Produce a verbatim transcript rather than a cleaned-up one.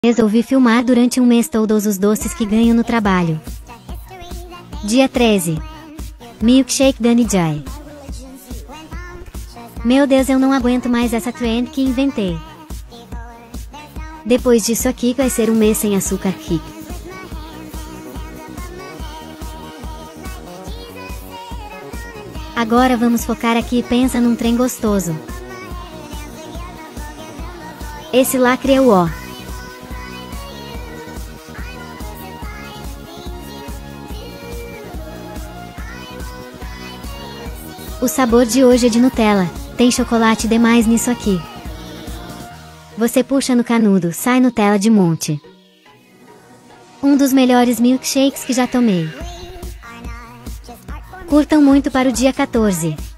Resolvi filmar durante um mês todos os doces que ganho no trabalho. Dia treze. Milkshake Dani Jai. Meu Deus, eu não aguento mais essa trend que inventei. Depois disso aqui vai ser um mês sem açúcar aqui. Agora vamos focar aqui e pensa num trem gostoso. Esse lacre é o ó. O sabor de hoje é de Nutella, tem chocolate demais nisso aqui. Você puxa no canudo, sai Nutella de monte. Um dos melhores milkshakes que já tomei. Curtam muito para o dia quatorze.